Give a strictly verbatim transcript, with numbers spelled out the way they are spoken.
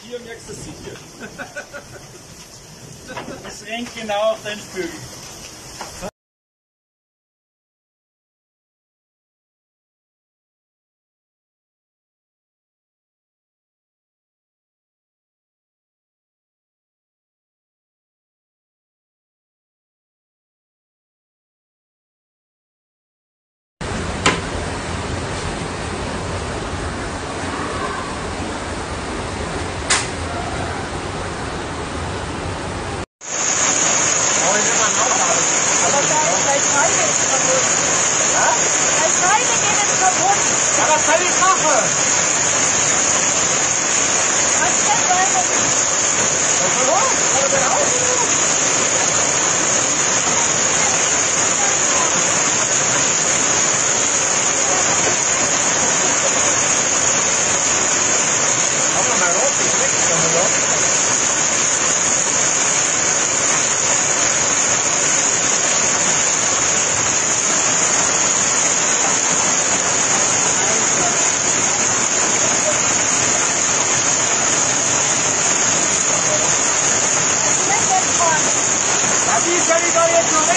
Hier merkst du es sicher. Es rennt genau auf deinen Flügel. Ja, was soll ich machen? Was soll los? Was soll raus? Mach mal mal raus, ich weg, komm mal raus. Wie soll ich da jetzt noch